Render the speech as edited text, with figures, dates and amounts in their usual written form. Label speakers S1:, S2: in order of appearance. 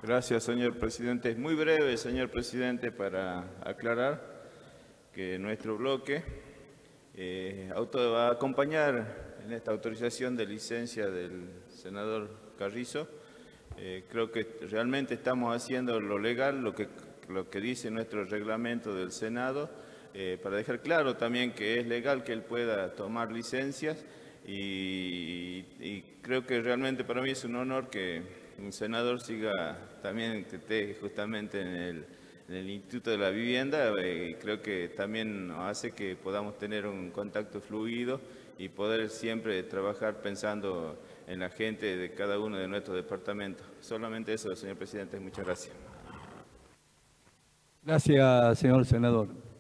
S1: Gracias, señor presidente. Muy breve, señor presidente, para aclarar que nuestro bloque va a acompañar en esta autorización de licencia del senador Carrizo. Creo que realmente estamos haciendo lo legal, lo que dice nuestro reglamento del Senado, para dejar claro también que es legal que él pueda tomar licencias y creo que realmente para mí es un honor que un senador siga también que esté justamente en el Instituto de la Vivienda. Creo que también nos hace que podamos tener un contacto fluido y poder siempre trabajar pensando en la gente de cada uno de nuestros departamentos. Solamente eso, señor presidente. Muchas gracias.
S2: Gracias, señor senador.